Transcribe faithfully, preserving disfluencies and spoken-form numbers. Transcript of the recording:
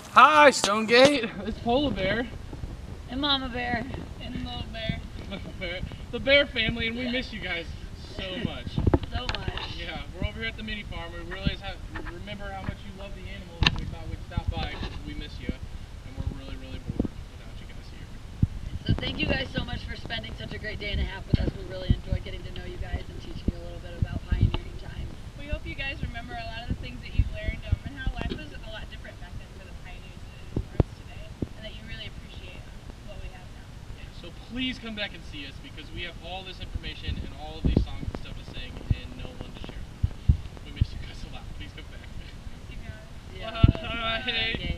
Hi, Stonegate. It's Polar Bear. And Mama Bear. And Little Bear. Little Bear. The Bear family, and we miss you guys so much. So much. Yeah, we're over here at the mini farm. We realize how, remember how much you love the animals, and we thought we'd stop by because we miss you, and we're really, really bored without you guys here. So thank you guys so much for spending such a great day and a half with us. We really enjoyed getting to know you guys and teaching you a little bit about pioneering times. We hope you guys remember a lot of the things that you've learned um, and how life was a lot different back then for the pioneers than it is for us today, and that you really appreciate what we have now. Yeah, so please come back and see us because we have all this information and all of these songs and stuff to sing and no one to share it with. We miss you guys a lot. Please come back. Thank you guys. Yeah. Bye.